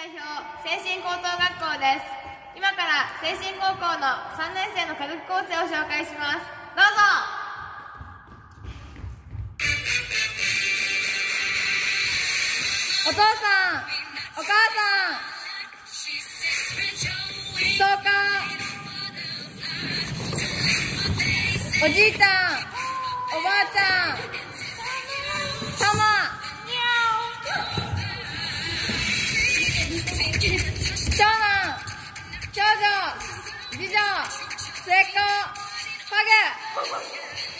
代表清新高等学校です。今から清新高校の3年生の科学構成を紹介します。どうぞ。お父さん、お母さん、ストーカー、おじいちゃん、おばあちゃん、タマ、長男、長女、次女、末っ子、ハグ。